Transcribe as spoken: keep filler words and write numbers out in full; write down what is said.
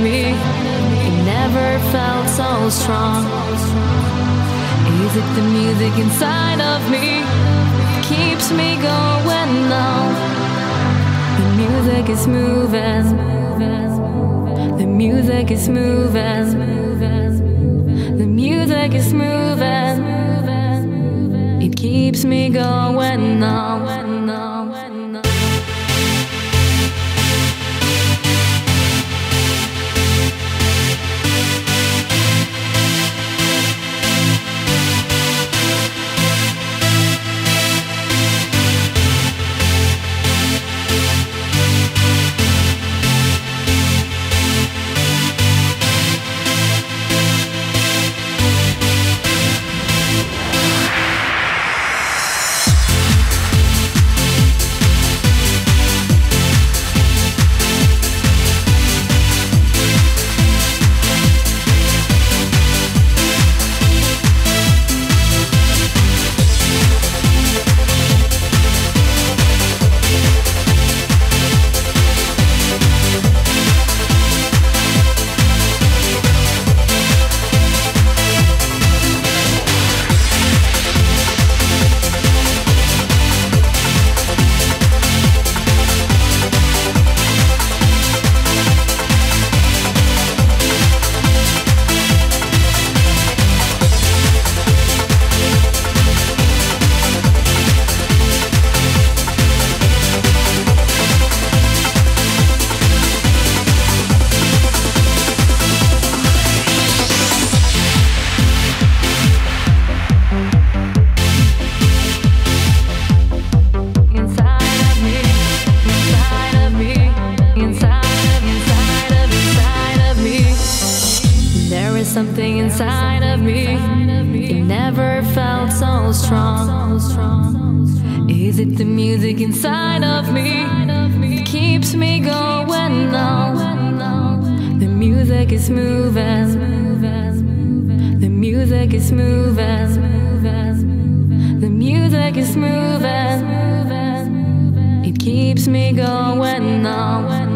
me, it never felt so strong. Is it the music inside of me keeps me going on? The music is moving, the music is moving, the music is moving. It keeps me going on. Something inside of me, it never felt so strong. Is it the music inside of me that keeps me going on? The music is moving, the music is moving, the music is moving. It keeps me going on.